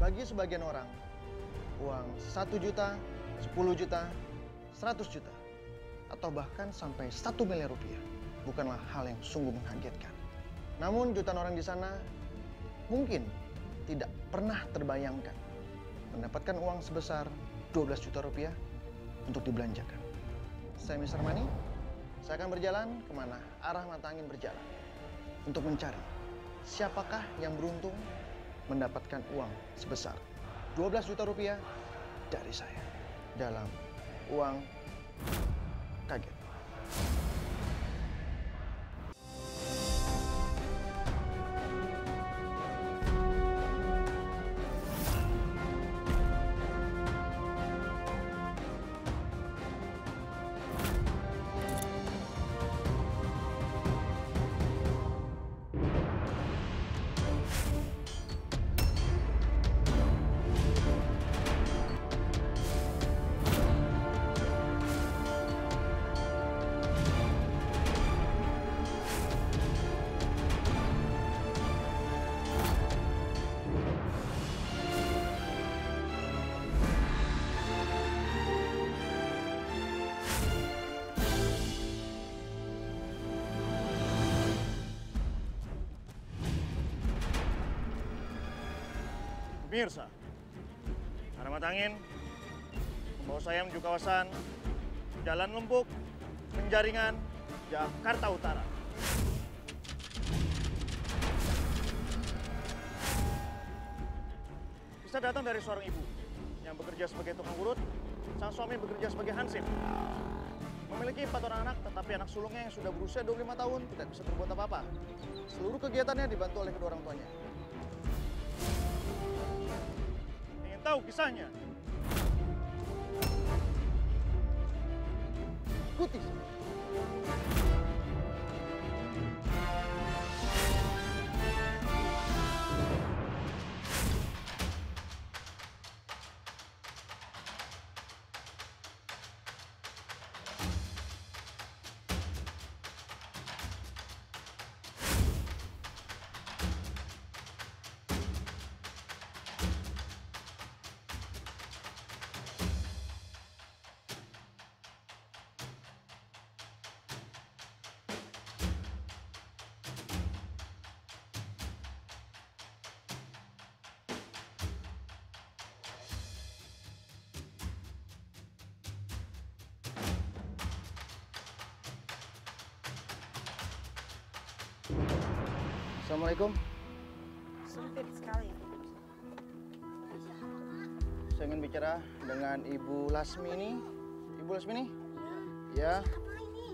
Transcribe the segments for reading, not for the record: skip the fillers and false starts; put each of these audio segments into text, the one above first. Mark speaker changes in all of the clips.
Speaker 1: Bagi sebagian orang, uang 1 juta, 10 juta, 100 juta, atau bahkan sampai 1 miliar rupiah bukanlah hal yang sungguh mengagetkan. Namun jutaan orang di sana mungkin tidak pernah terbayangkan mendapatkan uang sebesar 12 juta rupiah untuk dibelanjakan. Saya Mr. Money, saya akan berjalan kemana arah mata angin berjalan untuk mencari siapakah yang beruntung mendapatkan uang sebesar 12 juta rupiah dari saya dalam Uang Kaget.
Speaker 2: Pemirsa, arah mata angin membawa saya menuju kawasan Jalan Lempuk, Penjaringan, Jakarta Utara. Bisa datang dari seorang ibu yang bekerja sebagai tukang urut, sang suami bekerja sebagai hansip. Memiliki 4 orang anak, tetapi anak sulungnya yang sudah berusia 25 tahun tidak bisa berbuat apa-apa. Seluruh kegiatannya dibantu oleh kedua orang tuanya. Tahu kisahnya?
Speaker 1: Ikuti. Assalamualaikum.
Speaker 3: Sempit sekali.
Speaker 1: Saya ingin bicara dengan Ibu Lasmi ini. Ibu Lasmi ini? Ya.
Speaker 3: Apa ini?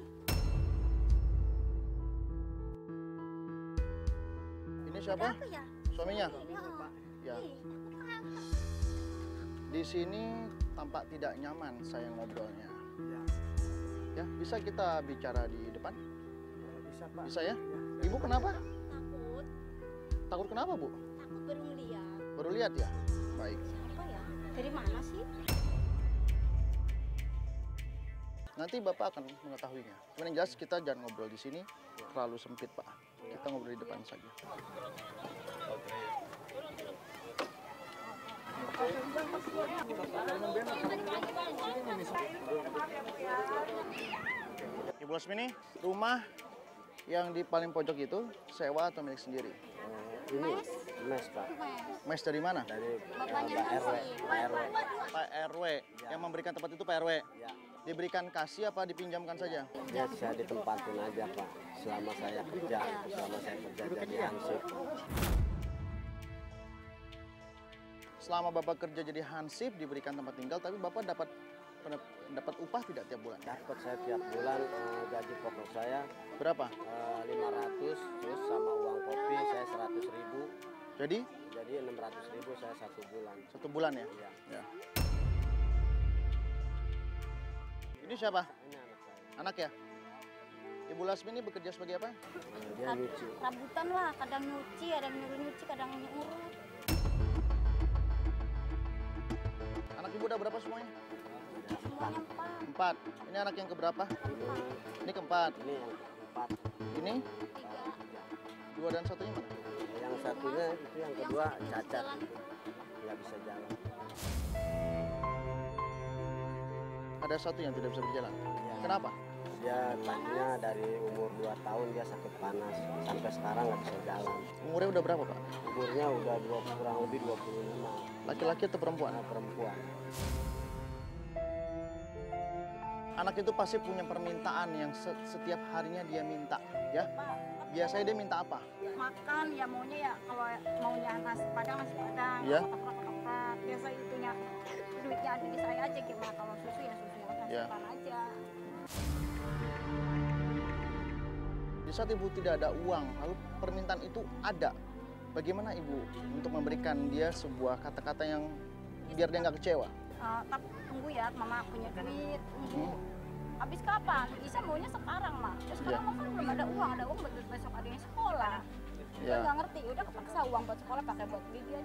Speaker 1: Ini siapa?
Speaker 3: Ada apa ya?
Speaker 1: Suaminya?
Speaker 3: Pak.
Speaker 1: Ya. Di sini tampak tidak nyaman saya ngobrolnya. Ya, bisa kita bicara di depan?
Speaker 4: Bisa, Pak.
Speaker 1: Bisa ya? Ibu kenapa?
Speaker 3: Takut.
Speaker 1: Takut kenapa, Bu?
Speaker 3: Takut baru ngeliat.
Speaker 1: Baru lihat ya? Baik.
Speaker 3: Siapa ya? Dari mana sih?
Speaker 1: Nanti Bapak akan mengetahuinya. Cuman yang jelas kita jangan ngobrol di sini, terlalu sempit, Pak. Kita ngobrol di depan saja.
Speaker 2: Ibu Lasmini,
Speaker 1: Rumah yang di paling pojok itu sewa atau milik sendiri?
Speaker 4: Ini mes, Pak.
Speaker 1: Mes dari mana?
Speaker 4: Dari
Speaker 3: Bapaknya
Speaker 4: Pak RW.
Speaker 3: Hansip.
Speaker 4: Pak RW.
Speaker 1: Pak RW. Yang memberikan tempat itu Pak RW.
Speaker 4: Ya.
Speaker 1: Diberikan kasih apa dipinjamkan saja?
Speaker 4: Ya, saya ditempatin aja, Pak. Selama saya kerja, jadi hansip.
Speaker 1: Selama Bapak kerja jadi hansip, diberikan tempat tinggal, tapi Bapak dapat upah tidak tiap bulan?
Speaker 4: Dapat saya tiap bulan gaji pokok saya
Speaker 1: Berapa?
Speaker 4: 500, terus sama uang kopi saya 100.000.
Speaker 1: Jadi?
Speaker 4: Jadi 600.000 saya 1 bulan.
Speaker 1: 1 bulan ya?
Speaker 4: Iya.
Speaker 1: Ya. Ini siapa?
Speaker 4: Ini anak saya.
Speaker 1: Anak ya? Ibu Lasmi ini bekerja sebagai apa?
Speaker 4: Dia nyuci.
Speaker 3: Rabutan lah, kadang nyuci, ada yang nyuruh nyuci, kadang nyurut.
Speaker 1: Anak ibu udah berapa semuanya?
Speaker 3: Semuanya
Speaker 1: 4.
Speaker 3: 4.
Speaker 1: Ini anak yang keberapa?
Speaker 3: 4.
Speaker 1: Ini keempat.
Speaker 4: Ini yang keempat.
Speaker 1: Ini
Speaker 3: 3.
Speaker 1: 2 dan 1-nya mana?
Speaker 4: Yang Yang satunya itu yang kedua cacat, nggak bisa jalan.
Speaker 2: Ada satu yang tidak bisa berjalan.
Speaker 4: Ya.
Speaker 2: Kenapa?
Speaker 4: Dia kakinya dari umur 2 tahun dia sakit panas, sampai sekarang nggak bisa jalan.
Speaker 2: Umurnya udah berapa, Pak?
Speaker 4: Umurnya udah kurang lebih 25.
Speaker 2: Laki-laki atau perempuan?
Speaker 4: Anak perempuan.
Speaker 2: Anak itu pasti punya permintaan yang setiap harinya dia minta, ya. Biasanya dia minta apa?
Speaker 3: Makan ya maunya ya kalau maunya nasi padang
Speaker 2: Ya.
Speaker 3: ketoprak biasa itunya duitnya ada di saya aja gimana kalau susu ya susu nasi
Speaker 2: Ya.
Speaker 3: aja.
Speaker 2: Di saat ibu tidak ada uang, lalu permintaan itu ada. Bagaimana ibu untuk memberikan dia sebuah kata-kata yang biar dia nggak kecewa?
Speaker 3: Tapi tunggu ya mama punya duit tunggu. Habis kapan? Bisa maunya sekarang mah. Terus sekarang mah kan belum ada uang besok ada yang sekolah. Udah
Speaker 2: Ya.
Speaker 3: nggak ngerti, udah kepaksa uang buat sekolah pakai buat beli dia.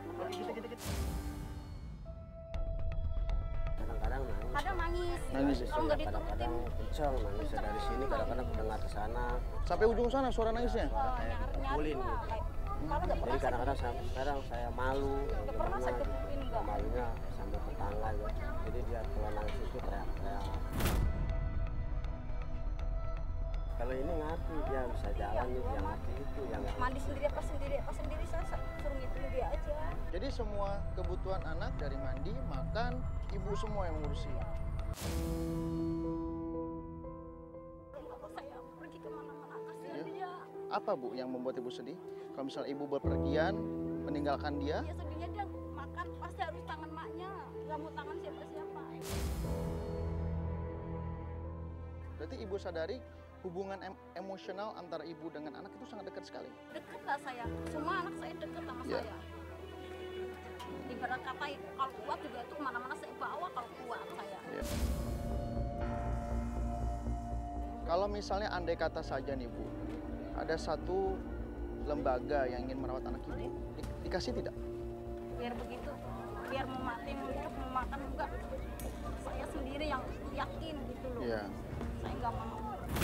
Speaker 4: Kadang-kadang nangis.
Speaker 3: Kadang nangis.
Speaker 2: Nangis.
Speaker 3: Kalau nggak diturutin.
Speaker 4: Kadang-kadang kenceng nangisnya dari sini, kadang-kadang kedengar ke sana.
Speaker 2: Sampai ujung sana suara nangisnya.
Speaker 4: Dipukulin gitu.
Speaker 3: Kalau nggak
Speaker 4: Jadi
Speaker 3: pernah
Speaker 4: kadang-kadang sekarang saya malu.
Speaker 3: nggak pernah saya
Speaker 4: Gimana,
Speaker 3: kepukin enggak.
Speaker 4: malunya sama tetangga ya. Jadi dia kalau nangis itu teriak-teriak. Kalau ini ngerti dia bisa jalan nih, dia ngerti itu yang
Speaker 3: Mandi sendiri apa sendiri saya suruh ngitungin dia aja.
Speaker 2: Jadi semua kebutuhan anak dari mandi, makan, ibu semua yang ngurusi.
Speaker 3: Kalau saya pergi kemana-mana kasihan
Speaker 2: Ya.
Speaker 3: dia.
Speaker 2: Apa Bu yang membuat ibu sedih? Kalau misalnya ibu berpergian, meninggalkan dia,
Speaker 3: Dia sedihnya dia makan pasti harus tangan maknya, nggak mau tangan siapa-siapa.
Speaker 2: berarti ibu sadari hubungan emosional antara ibu dengan anak itu sangat dekat sekali.
Speaker 3: Deket lah saya, semua anak saya deket sama
Speaker 2: Ya.
Speaker 3: saya. Ibarat kata kalau kuat juga itu kemana-mana saya bawa kalau kuat saya.
Speaker 2: Ya. Kalau misalnya andai kata saja nih Bu, ada satu lembaga yang ingin merawat anak ibu, dikasih tidak?
Speaker 3: Biar begitu, biar mau mati, mau hidup, mau makan enggak. Saya sendiri yang yakin gitu loh.
Speaker 2: Iya.
Speaker 3: Saya nggak mau.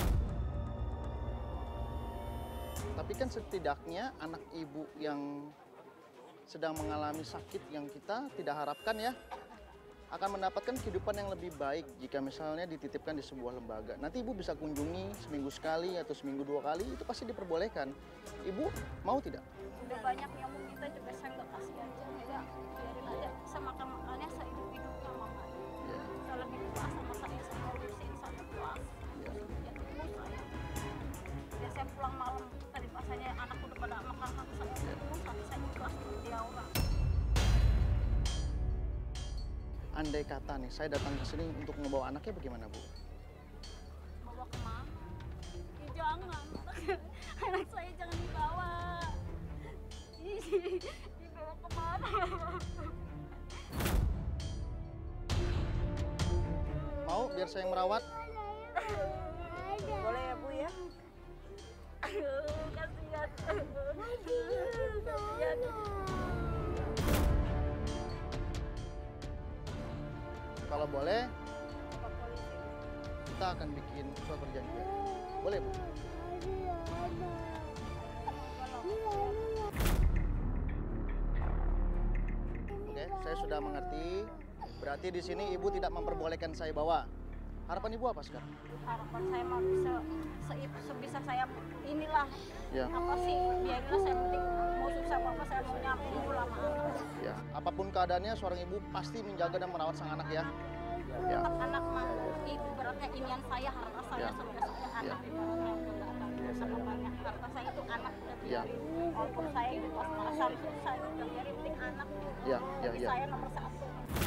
Speaker 2: Tapi kan setidaknya anak ibu yang sedang mengalami sakit yang kita tidak harapkan ya, akan mendapatkan kehidupan yang lebih baik jika misalnya dititipkan di sebuah lembaga. Nanti ibu bisa kunjungi seminggu sekali atau seminggu 2 kali, itu pasti diperbolehkan. Ibu mau tidak?
Speaker 3: Udah banyak yang mau minta juga saya nggak kasih aja. Ya, biarin aja. Saya makan-makannya saya hidup-hidup sama mama.
Speaker 2: Ya.
Speaker 3: Saya lebih puas sama saya urusin saya puas.
Speaker 2: Ya.
Speaker 3: Ya terus saya. Ya saya pulang malam tadi pas saya anak udah pada makan saya terus tapi saya puas dia orang.
Speaker 2: Andai kata nih, saya datang ke sini untuk membawa anaknya bagaimana Bu?
Speaker 3: Bawa kemana? Ya jangan. Anak saya jangan dibawa. Dibawa kemana?
Speaker 2: Mau biar saya yang merawat?
Speaker 3: Boleh ya Bu ya? Kasihan. Kasihan.
Speaker 2: Kalau boleh,
Speaker 3: Pak polisi.
Speaker 2: kita akan bikin surat perjanjian. Boleh Bu? Oke, saya sudah mengerti. Berarti di sini ibu tidak memperbolehkan saya bawa. Harapan ibu apa sekarang?
Speaker 3: Harapan saya mau bisa sebisa saya inilah
Speaker 2: Ya,
Speaker 3: apa sih biarinlah saya penting mau susah apa saya mau nyambung lama
Speaker 2: ya. Apapun keadaannya, seorang ibu pasti menjaga dan merawat sang anak ya. Ya,
Speaker 3: tetap anak mah itu beratnya inian saya harta saya
Speaker 2: Ya.
Speaker 3: sebenarnya saya
Speaker 2: Ya.
Speaker 3: anak ibaratnya udah ada sama banyak harta saya itu anak udah
Speaker 2: Ya.
Speaker 3: biarin walaupun saya hidup pas-pasan susah itu udah biarin penting anak
Speaker 2: ya, ya,
Speaker 3: tapi
Speaker 2: ya.
Speaker 3: saya nomor 1.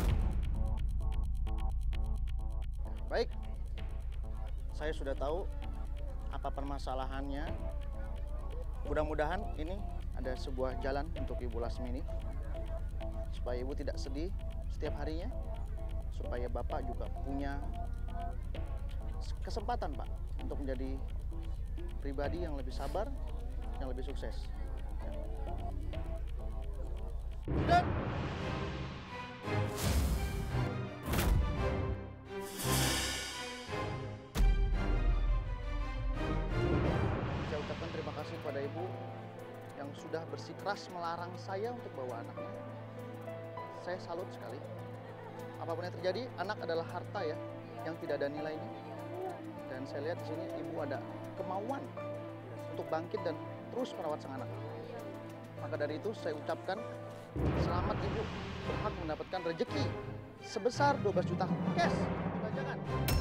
Speaker 2: Baik, saya sudah tahu apa permasalahannya. Mudah-mudahan ini ada sebuah jalan untuk Ibu Lasmini supaya Ibu tidak sedih setiap harinya, supaya Bapak juga punya kesempatan Pak untuk menjadi pribadi yang lebih sabar, yang lebih sukses. Dan saya ucapkan terima kasih kepada Ibu yang sudah sudah bersikeras melarang saya untuk bawa anaknya. Saya salut sekali. Apapun yang terjadi, anak adalah harta ya, yang tidak ada nilainya. Dan saya lihat di sini ibu ada kemauan untuk bangkit dan terus merawat sang anak. Maka dari itu saya ucapkan selamat ibu berhak mendapatkan rezeki sebesar 12 juta cash belanjakan.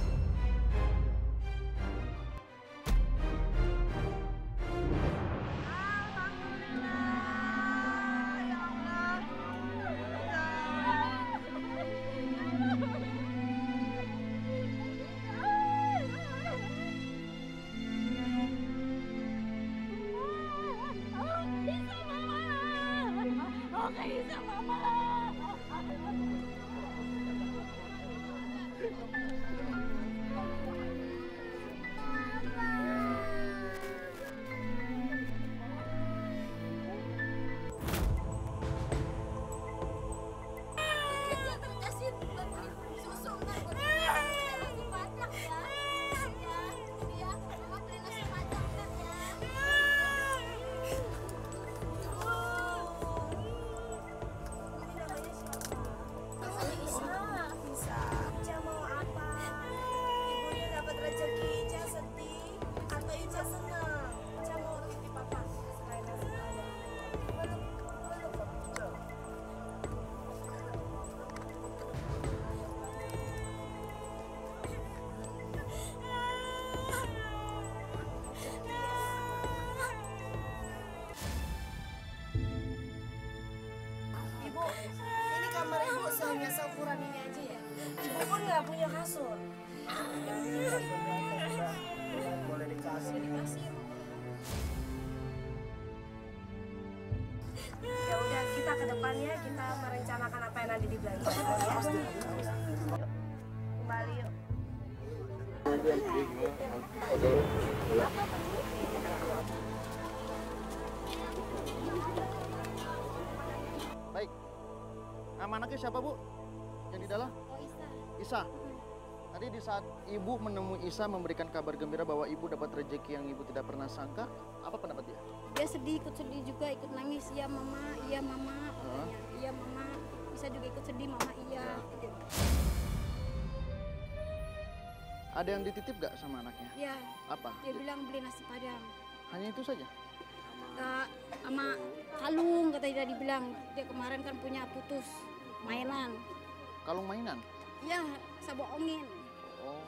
Speaker 5: Ibu, ini kamar ibu hanya seukuran ini aja ya? Ibu pun nggak punya kasur.
Speaker 4: Boleh dikasih.
Speaker 5: Ya udah, kita ke depannya kita merencanakan apa yang nanti dibelanjakan. Kembali yuk.
Speaker 2: Baik. Nama anaknya siapa, Bu? Yang di dalam?
Speaker 3: Oh, Isa.
Speaker 2: Isa. Tadi di saat ibu menemui Isa memberikan kabar gembira bahwa ibu dapat rezeki yang ibu tidak pernah sangka, apa pendapat dia?
Speaker 3: Dia sedih, ikut sedih juga, ikut nangis. Iya mama, katanya. Iya mama. Bisa juga ikut sedih, mama iya.
Speaker 2: Ada yang dititip gak sama anaknya?
Speaker 3: Iya.
Speaker 2: Apa?
Speaker 3: Dia bilang beli nasi padang.
Speaker 2: Hanya itu saja?
Speaker 3: Sama kalung katanya dia dibilang. Dia kemarin kan punya putus mainan.
Speaker 2: Kalung mainan?
Speaker 3: Iya, saya bohongin.
Speaker 2: Oh.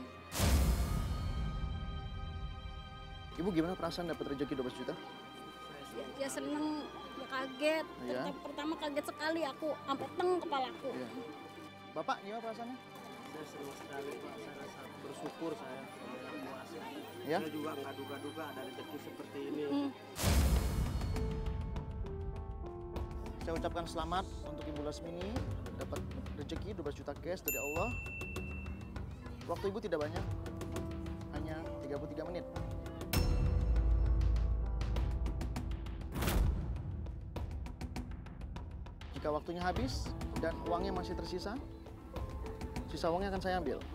Speaker 2: Ibu gimana perasaan dapat rezeki 12 juta?
Speaker 3: Ya seneng, ya kaget.
Speaker 2: Iya.
Speaker 3: Pertama kaget sekali aku, sampai teng kepalaku.
Speaker 2: Iya. Bapak gimana perasaannya?
Speaker 4: Saya senang sekali Pak, saya rasa bersyukur saya kepada Yang Kuasa.
Speaker 2: Ya?
Speaker 4: Saya juga nggak duga-duga ada rezeki seperti ini.
Speaker 2: Saya ucapkan selamat untuk Ibu Lasmini dapat rezeki 12 juta cash dari Allah. Waktu Ibu tidak banyak, hanya 33 menit. Jika waktunya habis dan uangnya masih tersisa, sisa uangnya akan saya ambil.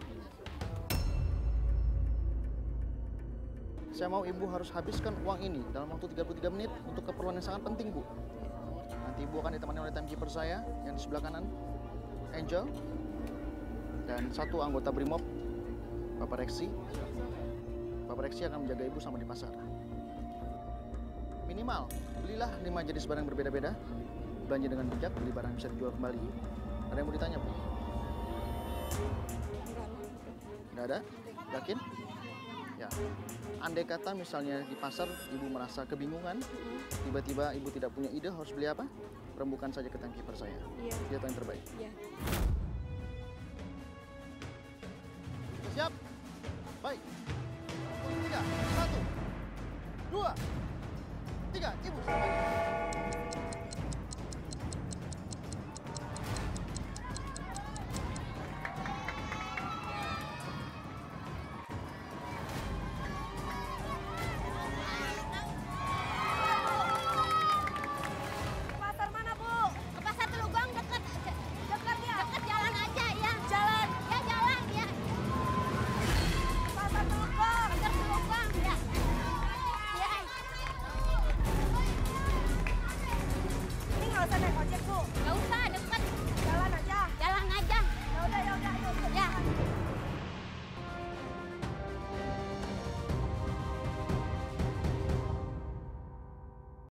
Speaker 2: Saya mau Ibu harus habiskan uang ini dalam waktu 33 menit untuk keperluan yang sangat penting, Bu. Nanti Ibu akan ditemani oleh timekeeper saya yang di sebelah kanan, Angel, dan satu anggota Brimob, Bapak Reksi. Bapak Reksi akan menjaga Ibu sama di pasar. Minimal, belilah 5 jenis barang berbeda-beda. Belanja dengan bijak, beli barang bisa dijual kembali. Ada yang mau ditanya, Bu? Nggak ada? Yakin? Ya. Andai kata misalnya di pasar Ibu merasa kebingungan, tiba-tiba Ibu tidak punya ide harus beli apa? Rembukan saja ke timekeeper saya.
Speaker 3: Iya.
Speaker 2: Dia tahu yang terbaik.
Speaker 3: Iya.
Speaker 2: Siap? Baik. 3, 1, 2, 3, Ibu.